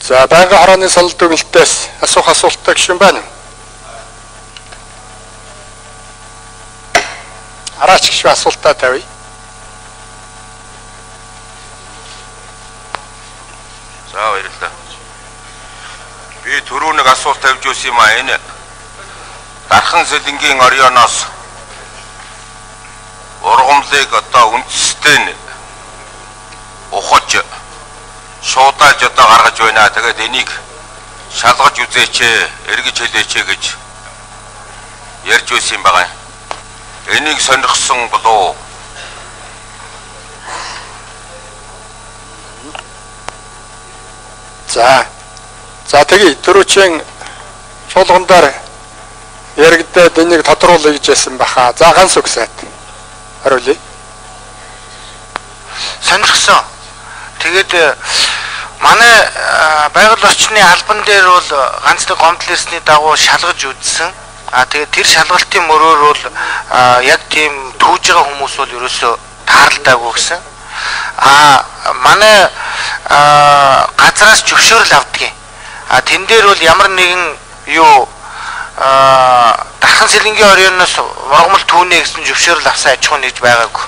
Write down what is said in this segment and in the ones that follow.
За байнгын хорооны санал дүгнэлтээс асуух асуулттай гишүүн байна уу? Араач гишүүн асуултаа тавья. За баярлалаа. Би түрүү нэг асуулт тавьж өгсөн юм аа. Энэ Дархан Сэлэнгийн орёоноос ургамлыг одоо үндэстэй нь ухаж шуудааж одоо гаргаж байна. Тэгээд энийг шалгаж үзээч, эргэж хэлээч гэж ярьж байсан юм байна. Энийг сонирхсон болов. За тэгээ дөрөвчийн чуулгандаар яригдаад энийг тодруулъя гэж байсан баха. За ганц үг сайд хариулъя. Сонирхсон. Тэгээд манай байгаль орчны албан дээр бол ганц нэг гомдол ирсний дагуу шалгаж үзсэн. Тэгээд тэр шалгалтын мөрөөр бол яг тийм түүж байгаа хүмүүс бол ерөөсөө таарлаагүй гэсэн. Манай газраас зөвшөөрөл авдгийг. Тэн дээр бол ямар нэгэн юу Дархан Сэлэнгийн орёоноос ургамал түүнэ гэсэн зөвшөөрөл авсан аж ахуй нэгж байгаагүй.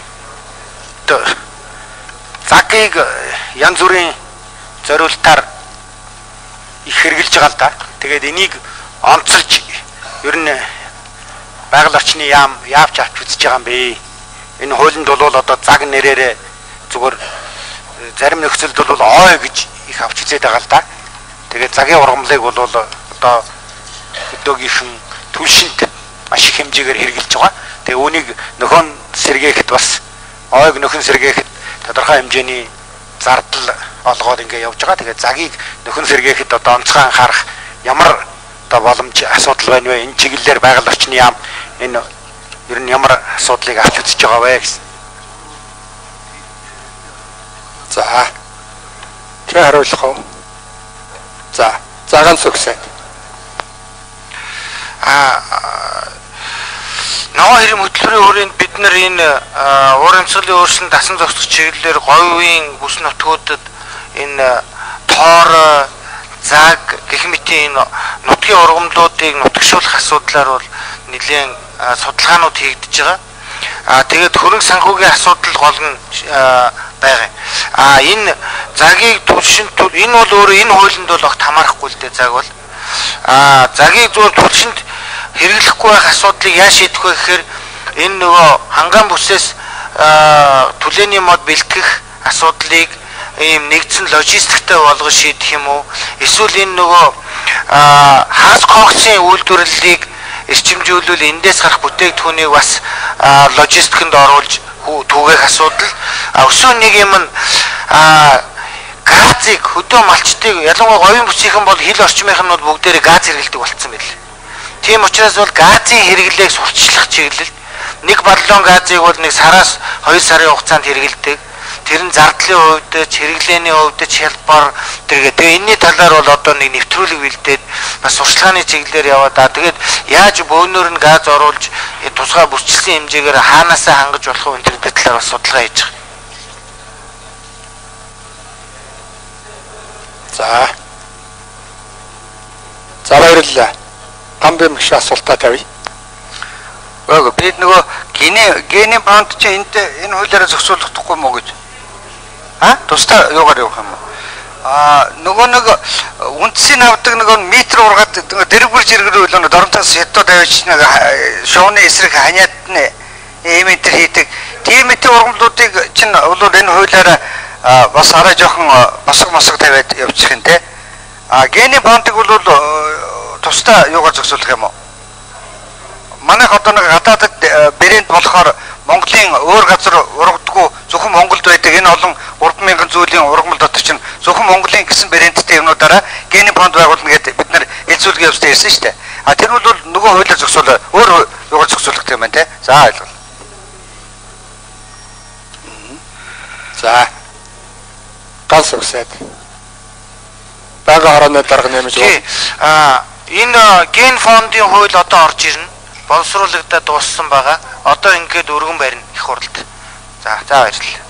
Цагийг янз бүрийн зориултаар их хэрэгжилж байгаа л да. Тэгээд энийг онцолж ер нь байгаль орчны яавч авч үзэж байгаа юм бэ. Энэ хуулинд бол одоо цаг нэрээрээ зүгээр зарим нөхцөлд бол ой гэж их авч үзээд байгаа л да. Тэгээд цагийн ургамлыг бол одоо өдөөгийн түлшинт маш их хэмжээгээр хэрэгжилж байгаа. Тэгээ үүнийг нөхөн сэргээхэд бас ойг нөхөн сэргээхэд тодорхой хэмжээний зардал олгоод ингээ явж байгаа. Тэгээ цагийг нөхөн сэргээхэд одоо онцгой анхаарах ямар одоо боломж асуудал байна вэ? Энэ чиглэлээр байгаль орчны яам энэ ер нь ямар асуудлыг авч үзэж байгаа вэ гэсэн. За. Тэ хариулах уу? За ганц үг сайд. Нөгөө хэрэм хөтөлбөрийн хүрээнд бид нар энэ уур амьсгалын өөрчлөлт дасан зохицох чиглэлээр говийн бүс нутгуудад энэ тоор заг гэх мэт энэ нутгийн ургамлуудыг нутагшуулах асуудлаар бол нэлээд судалгаанууд хийгдэж байгаа. Тэгээд хөрөнгө санхүүгийн асуудал гол нь байгаа. Энэ загийг түлшинт энэ бол өөрөө энэ хуулинд бол огт хамаарахгүй л дээ цаг бол. Загийг зөв түлшинт хэрэглэхгүй байх асуудлыг яаж шийдэх вэ гэхээр энэ нөгөө хангаан бүсээс түлээний мод бэлтгэх асуудлыг ийм нэгдсэн логистиктэй болгож шийдэх юм уу? Эсвэл энэ нөгөө хагас конкурсын үйлдвэрлэлийг эрчимжүүлвэл эндээс гарах бүтээгдэхүүнийг бас логистикэнд оруулж түгээх асуудал. Өсвөр нэг юм нь газыг хөдөө малчдыг ялангуяа говийн бүсийнхэн бол хил орчмынх нь бол бүгдээрээ газ хэрэглэдэг болцсон байл. Тийм учраас бол газын хэрэглээг сурчлах чиглэлд нэг баллон газыг бол нэг сараас 2 сарын хугацаанд хэрэглэдэг. Тэр нь зардлын хувьд, хэрэглээний хувьд хялбар тэгээ энэний талаар бол одоо нэг нэвтрүүлэг бэлдээд бас сурчлагын чиглэлээр яваад тэгээд яаж бөөнөр нь газ оруулж тусгай бүрчилсэн хэмжээгээр хаанаасаа хангаж болох вэ тэр талаар бас судалгаа хийж байгаа. За баярлалаа. Гамбим гэх асуултаа тавья. Бид нөгөө гений банд чи энэ хуулиараа зохицуулахгүй мó гэж. Тусдаа юугаар явах юм бэ? Нөгөө нэг үндсийг авдаг нөгөө метр ургаад дэрвэрж иргэрүүл нөгөө доромтоос хятад тавьж нэг шовны эсрэг ханиад нь метр хийдэг. Тийм метр ургамлуудыг чинь бол энэ хуулиараа бас арай жоохон босго тавиад явчих юм те. Гений бандыг бол тусдаа юугаар зохицуулах юм уу? Манайх одоо нэг гадаадд брэнд болохоор Монголын өөр газар ургадгүй зөвхөн Монголд байдаг энэ олон 3000 зүйлийн ургамал дотор чинь зөвхөн Монголын гэсэн брэндтэй юмнуудаараа гений фонд байгуулна гэдэг бид нар хэлцүүлгээ явуулсан ирсэн шүү дээ. Тэр бол нөгөө хуулиар зохицуулаа өөр юугаар зохицуулах юм байна те. За ойлголоо. За ганц үг сайд. Байгаль хорооны дарга нэмж байна. Энэ ген фондын хууль одоо орж ирнэ. Боловсруулагдаад дууссан байгаа. Одоо ингээд өргөн барина их хурлд. За баярлалаа.